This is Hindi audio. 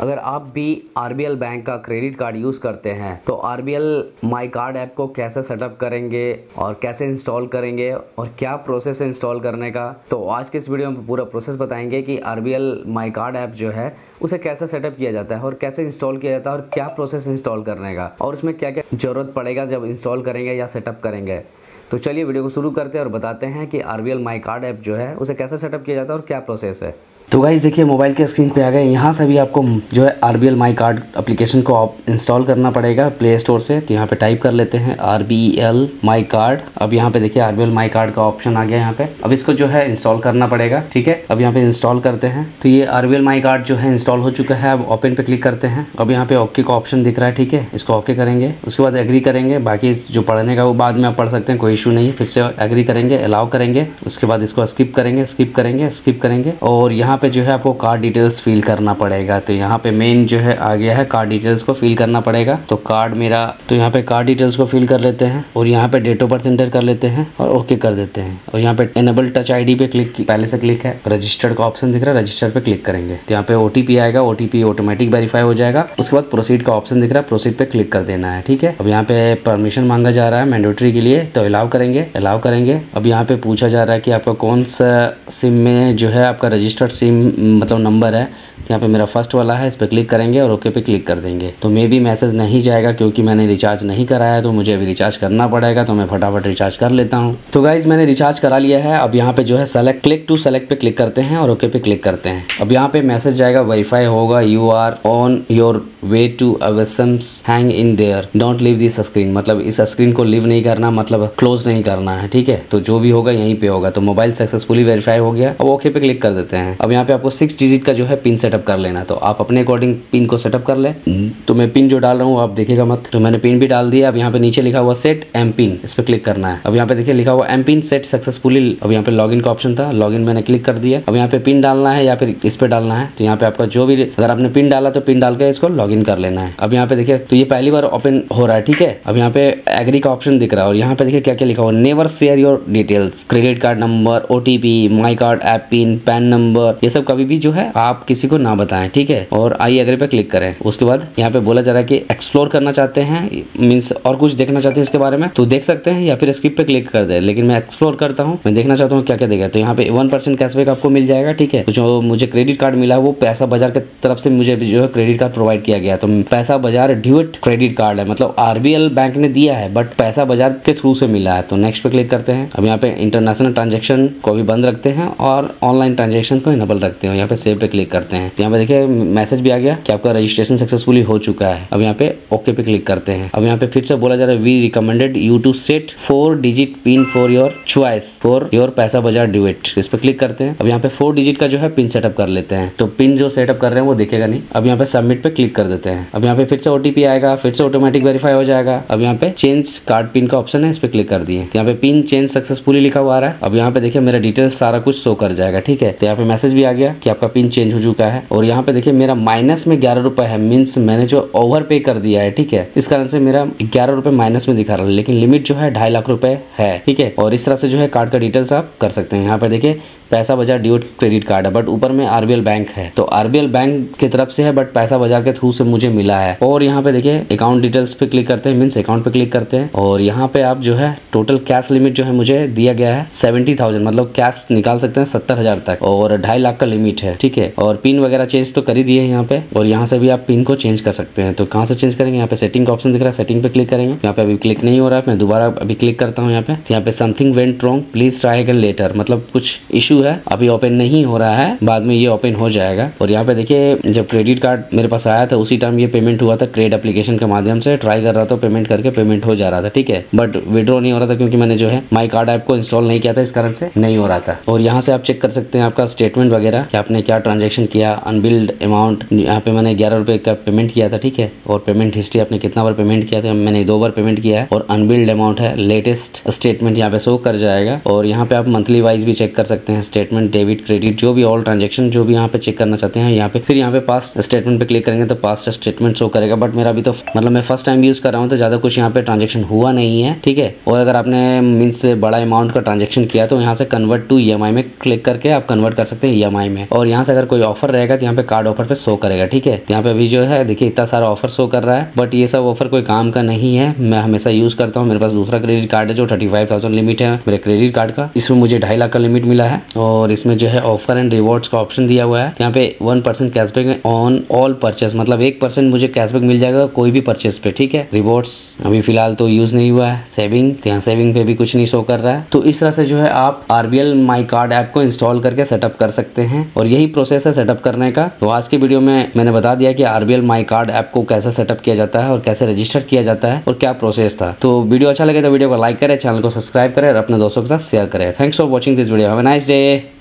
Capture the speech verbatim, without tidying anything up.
अगर आप भी आरबीएल बैंक का क्रेडिट कार्ड यूज़ करते हैं तो आरबीएल माई कार्ड ऐप को कैसे सेटअप करेंगे और कैसे इंस्टॉल करेंगे और क्या प्रोसेस है इंस्टॉल करने का, तो आज के इस वीडियो में पूरा प्रोसेस बताएंगे कि आरबीएल माई कार्ड ऐप जो है उसे कैसे सेटअप किया जाता है और कैसे इंस्टॉल किया जाता है और क्या प्रोसेस इंस्टॉल करने का और उसमें क्या क्या ज़रूरत पड़ेगा जब इंस्टॉल करेंगे या सेटअप करेंगे। तो चलिए वीडियो को शुरू करते हैं और बताते हैं कि आरबीएल माई कार्ड ऐप जो है उसे कैसे सेटअप किया जाता है और क्या प्रोसेस है। तो गाइस देखिए मोबाइल के स्क्रीन पे आ गए। यहाँ से भी आपको जो है आरबीएल माई कार्ड एप्लीकेशन को आप इंस्टॉल करना पड़ेगा प्ले स्टोर से। तो यहाँ पे टाइप कर लेते हैं आरबीएल माई कार्ड। अब यहाँ पे देखिए आरबीएल माई कार्ड का ऑप्शन आ गया यहाँ पे। अब इसको जो है इंस्टॉल करना पड़ेगा, ठीक है। अब यहाँ पे इंस्टॉल करते हैं तो ये आरबीएल माई कार्ड जो है इंस्टॉल हो चुका है। अब ओपन पे क्लिक करते हैं। अब यहाँ पे ओके का ऑप्शन दिख रहा है, ठीक है। इसको ओके करेंगे, उसके बाद एग्री करेंगे। बाकी जो पढ़ने का वो बाद में आप पढ़ सकते हैं, कोई इशू नहीं है। फिर से एग्री करेंगे, अलाउ करेंगे, उसके बाद इसको स्किप करेंगे स्किप करेंगे स्किप करेंगे और यहाँ पे जो है आपको कार्ड डिटेल्स फिल करना पड़ेगा। तो यहाँ पे मेन जो है आ गया है, कार्ड डिटेल्स को फिल करना पड़ेगा। तो कार्ड मेरा तो यहाँ पे कार्ड डिटेल्स को फिल कर लेते हैं और यहाँ पे डेट ऑफ बर्थ एंटर कर लेते हैं और ओके कर देते हैं। और यहाँ पे एनेबल टच आईडी पे क्लिक पहले से क्लिक है, रजिस्टर्ड का ऑप्शन दिख रहा है, रजिस्टर पे क्लिक करेंगे तो यहाँ पे ओटीपी आएगा, ओटीपी ऑटोमेटिक वेरीफाई हो जाएगा। उसके बाद प्रोसीड का ऑप्शन दिख रहा है, प्रोसीड पे क्लिक कर देना है, ठीक है। अब यहाँ पे परमिशन मांगा जा रहा है मैंडेटरी के लिए, तो अलाउ करेंगे अलाउ करेंगे। अब यहाँ पे पूछा जा रहा है कि आपका कौन सा सिम में जो है आपका रजिस्टर्ड सिम मतलब नंबर है। यहाँ पे मेरा फर्स्ट वाला है, इस पर क्लिक करेंगे और ओके पे क्लिक कर देंगे। तो मे भी मैसेज नहीं जाएगा क्योंकि मैंने रिचार्ज नहीं कराया, तो मुझे अभी रिचार्ज करना पड़ेगा। तो मैं फटाफट रिचार्ज कर लेता हूँ। तो गाइज मैंने रिचार्ज करा लिया है। अब यहाँ पे जो है सेलेक्ट क्लिक टू सेलेक्ट पे क्लिक करते हैं और ओके पे क्लिक करते हैं। अब यहाँ पे मैसेज जाएगा, वेरीफाई होगा, you are on your way to awesomeness hang in there don't leave this screen. मतलब इस स्क्रीन को लीव नहीं करना, मतलब क्लोज नहीं करना है, ठीक है। तो जो भी होगा यहीं पे होगा। तो मोबाइल सक्सेसफुली वेरीफाई हो गया। अब ओके पे क्लिक कर देते हैं। अब यहाँ पे आपको सिक्स डिजिट का जो है पिन सेटअप कर लेना। तो आप अपने अकॉर्डिंग पिन को सेटअप कर ले। तो मैं पिन जो डाल रहा हूँ आप देखिएगा मत। तो मैंने पिन भी डाल दिया। अब यहाँ पे नीचे लिखा हुआ सेट एम पिन, इस पे क्लिक करना है। अब यहाँ पे देखिए लिखा हुआ एम पिन सेट सक्सेसफुली। अब यहाँ पे लॉगिन का ऑप्शन था, लॉगिन मैंने क्लिक कर दिया। अब यहाँ पे पिन डालना है या फिर इस पे डालना है। तो यहाँ पे आपका जो भी, अगर आपने पिन डाला तो पिन डाल के इसको लॉगिन कर लेना है। अब यहाँ पे देखिए तो ये पहली बार ओपन हो रहा है, ठीक है। अब यहाँ पे एग्री का ऑप्शन दिख रहा है और यहाँ पे देखिए क्या क्या लिखा हुआ, never share your details, credit card number, OTP, my card app pin, PAN number, ये सब कभी भी जो है आप किसी को ना बताएं, ठीक है। और आई एग्री पे क्लिक करें। उसके बाद यहाँ पे बोला जा रहा है कि एक्सप्लोर करना चाहते हैं, मीन्स और कुछ देखना चाहते हैं इसके बारे में तो देख सकते हैं या फिर स्किप पे क्लिक कर दे। लेकिन मैं एक्सप्लोर करता हूँ, मैं देखना चाहता हूँ क्या क्या देगा। तो यहाँ पे वन परसेंट कैशबैक आपको मिल जाएगा, ठीक है। तो जो मुझे क्रेडिट कार्ड मिला वो पैसा बाजार की तरफ से मुझे जो है क्रेडिट कार्ड प्रोवाइड किया गया। तो पैसा बाजार ड्यूट क्रेडिट कार्ड है, मतलब आरबीएल बैंक ने दिया है बट पैसा बाजार के थ्रू से मिला है। तो नेक्स्ट पे क्लिक करते हैं। अब यहाँ पे इंटरनेशनल ट्रांजेक्शन को भी बंद रखते हैं और ऑनलाइन ट्रांजेक्शन को इनेबल रखते हैं। यहाँ पे सेव पे क्लिक करते हैं। तो यहाँ पे देखिए मैसेज भी आ गया कि आपका रजिस्ट्रेशन सक्सेसफुली हो चुका है। अब यहाँ पे ओके पे क्लिक करते हैं। अब यहाँ पे फिर से बोला जा रहा है we recommended you to set four digit pin for your choice for your Paisa Bazaar duet, इस पे क्लिक करते हैं। अब यहाँ पे फोर डिजिट का जो है पिन सेटअप कर लेते हैं। तो पिन जो सेटअप कर रहे हैं वो दिखेगा नहीं। अब यहाँ पे सबमिट पे क्लिक कर देते हैं। अब यहाँ पे फिर से ओटीपी आएगा, फिर से ऑटोमेटिक वेरीफाई हो जाएगा। अब यहाँ पे चेंज कार्ड पिन का ऑप्शन है, इस पे क्लिक कर दिए। यहाँ पे पिन चेंज सक्सेसफुली लिखा हुआ आ रहा है। अब यहाँ पे देखिए मेरा डिटेल्स सारा कुछ शो कर जाएगा, ठीक है। तो यहाँ पे मैसेज भी आ गया कि आपका पिन चेंज हो चुका है। और यहाँ पे देखिए मेरा माइनस में ग्यारह रुपए है, मीन्स मैंने जो ओवर पे कर दिया है, ठीक है। इस कारण से मेरा ग्यारह रुपए माइनस में दिखा रहा है, लेकिन लिमिट जो है ढाई लाख रुपए है, ठीक है। और इस तरह से जो है कार्ड का डिटेल्स आप कर सकते हैं। यहाँ पे देखिए Paisa Bazaar duet credit card है बट ऊपर में आरबीएल बैंक है। तो आरबीएल बैंक की तरफ से है बट पैसा बाजार के थ्रू से मुझे मिला है। और यहाँ पे देखिए अकाउंट डिटेल्स पे क्लिक करते हैं, मीन्स अकाउंट पे क्लिक करते हैं। और यहाँ पे आप जो है टोटल कैश लिमिट जो है मुझे दिया गया है सेवेंटी थाउजेंड, मतलब कैश निकाल सकते हैं सत्तर हजार तक और ढाई लाख का लिमिट है, ठीक है। और पिन वगैरह चेंज तो कर ही दिए है यहाँ पे। और यहाँ से भी आप पिन को चेंज कर सकते हैं। तो कहाँ से चेंज करेंगे, यहाँ पे सेटिंग का ऑप्शन दिख रहा है, सेटिंग पे क्लिक करेंगे। यहाँ पे अभी क्लिक नहीं हो रहा है, मैं दोबारा अभी क्लिक करता हूँ यहाँ पे। यहाँ पे something went wrong please try again later, मतलब कुछ इशू है, अभी ओपन नहीं हो रहा है, बाद में ये ओपन हो जाएगा। और यहाँ पे देखिए जब क्रेडिट कार्ड मेरे पास आया था उसी टाइम ये पेमेंट हुआ था, क्रेड एप्लीकेशन के माध्यम से ट्राई कर रहा था, पेमेंट करके पेमेंट हो जा रहा था, ठीक है। बट विड्रॉ नहीं हो रहा था क्योंकि मैंने जो है माई कार्ड ऐप को इंस्टॉल नहीं किया था, इस कारण से नहीं हो रहा था। और यहाँ से आप चेक कर सकते हैं आपका स्टेटमेंट वगैरह कि आपने क्या ट्रांजेक्शन किया, अनबिल्ड अमाउंट। यहाँ पे मैंने ग्यारह रुपए का पेमेंट किया था, ठीक है। और पेमेंट हिस्ट्री आपने कितना बार पेमेंट किया था, मैंने दो बार पेमेंट किया है। और अनबिल्ड अमाउंट है, लेटेस्ट स्टेटमेंट यहाँ पे शो कर जाएगा। और यहाँ पे आप मंथली वाइज भी चेक कर सकते हैं स्टेटमेंट, डेबिट, क्रेडिट, जो भी ऑल ट्रांजेक्शन जो भी यहाँ पे चेक करना चाहते हैं यहाँ पे। फिर यहाँ पे पास्ट स्टेटमेंट पे क्लिक करेंगे तो पास्ट स्टेटमेंट शो करेगा, बट मेरा अभी तो मतलब मैं फर्स्ट टाइम यूज कर रहा हूँ तो ज्यादा कुछ यहाँ पे ट्रांजेक्शन हुआ नहीं है, ठीक है। और अगर आपने मीन्स बड़ा अमाउंट का ट्रांजेक्शन किया तो यहाँ से convert to E M I में क्लिक करके आप कन्वर्ट कर सकते हैं ई एम आई में। और यहाँ से अगर कोई ऑफर रहेगा तो यहाँ पे कार्ड ऑफर पे शो करेगा, ठीक है। यहाँ पे अभी जो है देखिए इतना सारा ऑफर शो कर रहा है, बट ये सब ऑफर कोई काम का नहीं है। मैं हमेशा यूज करता हूँ, मेरे पास दूसरा क्रेडिट कार्ड है जो थर्टी फाइव थाउजेंड लिमिट है मेरे क्रेडिट कार्ड का, इसमें मुझे ढाई लाख का लिमिट मिला है। और इसमें जो है ऑफर एंड रिवॉर्ड्स का ऑप्शन दिया हुआ है। यहाँ पे one percent cashback on all purchase, मतलब एक परसेंट मुझे कैशबैक मिल जाएगा कोई भी परचेस पे, ठीक है। रिवॉर्ड्स अभी फिलहाल तो यूज नहीं हुआ है। सेविंग, यहाँ सेविंग पे भी कुछ नहीं शो कर रहा है। तो इस तरह से जो है आप आरबीएल माई कार्ड ऐप को इंस्टॉल करके सेटअप कर सकते हैं और यही प्रोसेस है सेटअप करने का। तो आज की वीडियो में मैंने बता दिया कि आरबीएल माई कार्ड ऐप को कैसे सेटअप किया जाता है और कैसे रजिस्टर किया जाता है और क्या प्रोसेस था। तो वीडियो अच्छा लगे तो वीडियो को लाइक करें, चैनल को सब्सक्राइब करें और अपने दोस्तों के साथ शेयर करें। Thanks for watching this video. Have a nice day.